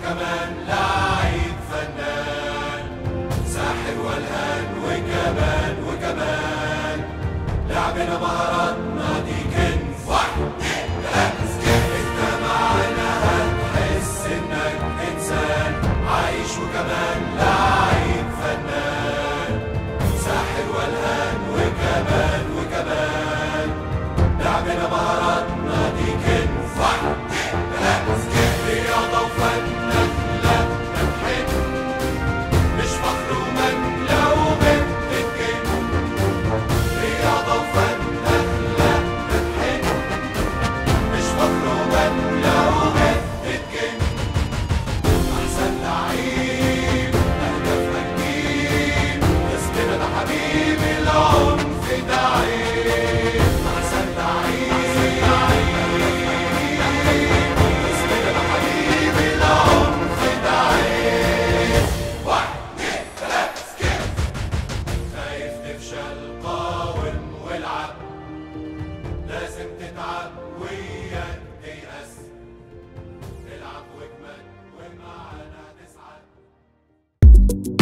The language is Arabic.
وكمان لعيب فنان، ساحر والهان وكمان لعبنا مهاراتنا دي كنز. واحد اتنين تلاتة انت معانا هتحس انك انسان عايش وكمان لعيب فنان، ساحر والهان وكمان لعبنا مهاراتنا دي كنز. واحد اتنين تلاتة رياضة وفن نخلة نضحك، مش فخر ومن لو بتتكن. رياضة وفن نخلة نضحك، مش فخر ومن لو بتتكن. أحسن لعيب أهدافنا تجيب، اسمنا ده حبيب العنف ده عيب. أحسن لعيب اسمنا ده حبيب العنف ده عيب. واحد اتنين تلاتة سكيب. خايف تفشل قاوم والعب، لازم تتعب وياك تيأس. العب واجمد ومعانا تسعد.